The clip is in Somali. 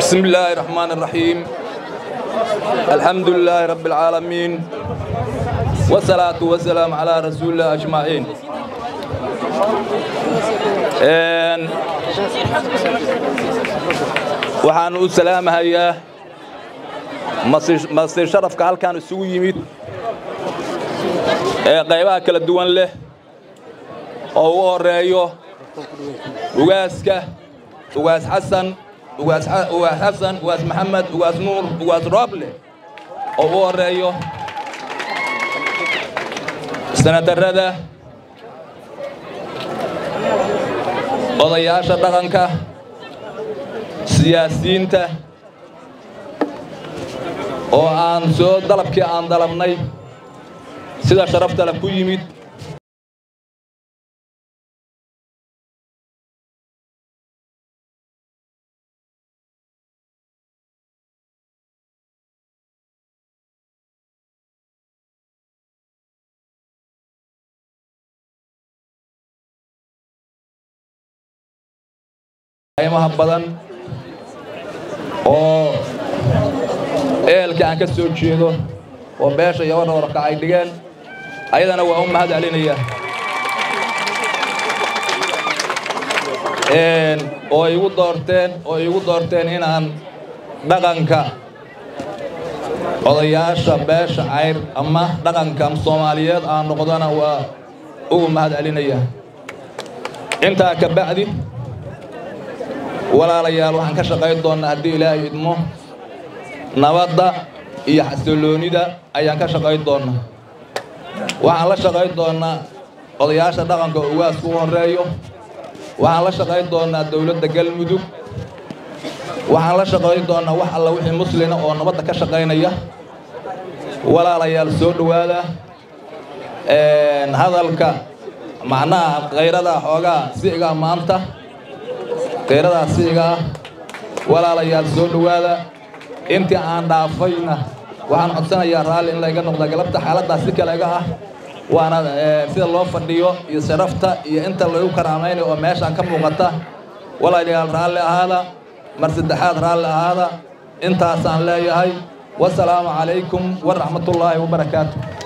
بسم الله الرحمن الرحيم. الحمد لله رب العالمين والصلاة والسلام على رسول الله أجمعين. waxaan u salaamahayaa masir sharafka halkaan isugu yimid qaybaha kala duwan leh oo ugu horeeyo ugaaska ugaas xasan ugaas maxamed ugaas nuur ugaas rooble oo ugu horeeyo sanadarada odayaasha dhaqanka siyaasiyiinta oo aan soo dalabkii aan dalabnay sida sharafta la ku yimid aymaha badan oo eelka aan ka soo jeedo oo beesha iyo warka ay dhigeen ayadana waa u mahad celinaya oo igu doorteen inaan dhaqanka odayaasha beesha ayr ama dhaqanka Soomaaliyeed aan noqdana waa ugu mahad celinaya inta ka bacdi walaalayaal waxaan ka shaqayn doonaa haddii Ilaahay idmo nabadda iyo xasiloonida ayaan ka shaqayn doonaa waxaan la shaqayn doonaa odayaasha dhaqanka ugaas ku horeeyo waxaan la shaqayn doonaa dawladda Galmudug waxaan la shaqayn doonaa wax alla wixii muslina oo nabadda ka shaqaynaya walaalayaal soo dhawaada hadalka macnaha qayrada xoogaa siiga maanta qayradaasiga walaalayaal soo dhawaada intii aan dhaafayna waxaan codsanayaa raalli in laga noqdo galabta xaaladaas si kale ah waana sida loo fadhiyo iyo sharafta iyo inta lagu karaamaynayo oo meeshaan ka muuqata walaalayaal raalli ahaada mar saddexaad raalli ahaada intaas aan leeyahay wassalaamu calaykum wa rahmatullaahi wa barakaatuh